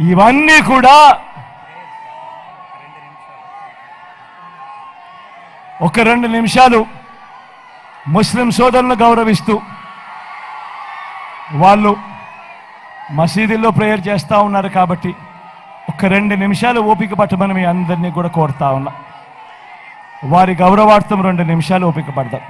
ఇవన్నీ కూడా ఒక 2 నిమిషాలు ముస్లిం సోదరులను గౌరవిస్తూ వాళ్ళు మసీదుల్లో ప్రేయర్ చేస్తూ ఉన్నారు కాబట్టి ఒక 2 నిమిషాలు ఓపిక పట్టమని మీ అందరినీ కూడా కోరుతా ఉన్నా. వారి గౌరవార్థం 2 నిమిషాలు ఓపిక పడదాం.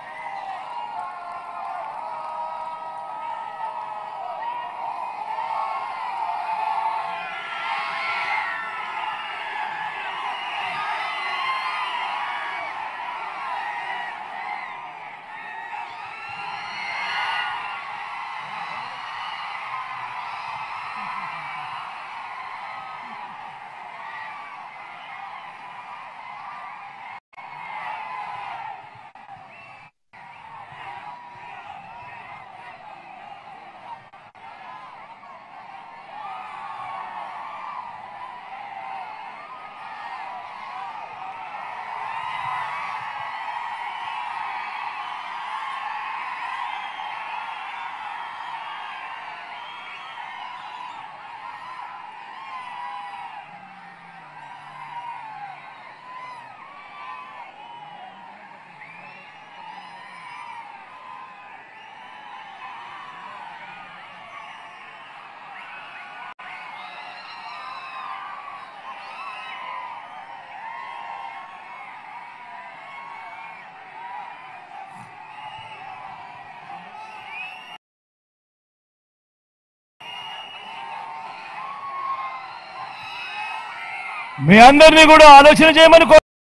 మీ అందరినీ కూడా ఆలోచన చేయమని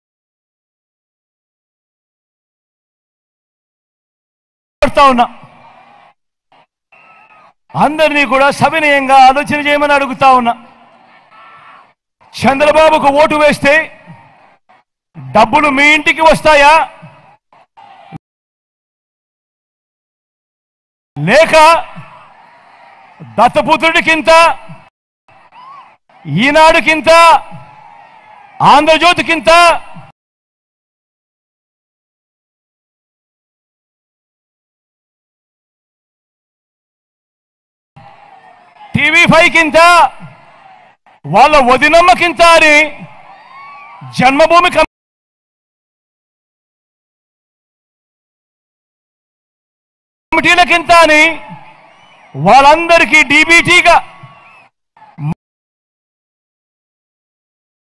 కోరుతా ఉన్నా. అందరినీ కూడా సవినయంగా ఆలోచన చేయమని అడుగుతా ఉన్నా. చంద్రబాబుకు ఓటు వేస్తే డబ్బులు మీ ఇంటికి వస్తాయా లేక దత్తపుత్రుడికింత, ఈనాడుకింత, ఆంధ్రజ్యోతికింత, టీవీ5కింత, వాళ్ళ వదినమ్మకింత అని జన్మభూమి కమిటీలకింత అని వాళ్ళందరికీ డీబీటీగా